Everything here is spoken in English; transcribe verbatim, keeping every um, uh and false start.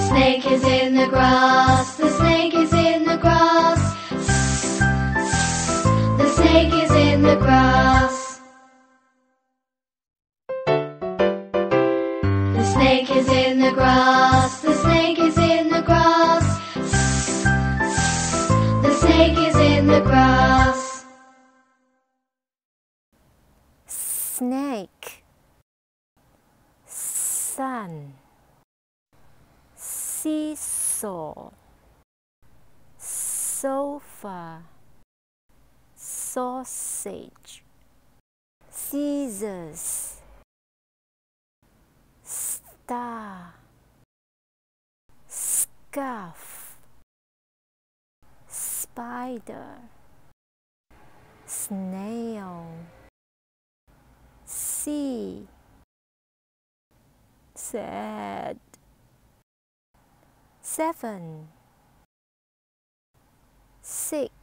snake is in the grass, the snake is in the grass. S, s, the snake is in the grass. The snake is in the grass, the snake is in the grass. S, s, the snake is in the grass. Snake, sun, seesaw, sofa, sausage, scissors, star, scarf, spider, snail, sea, sad. Seven, six,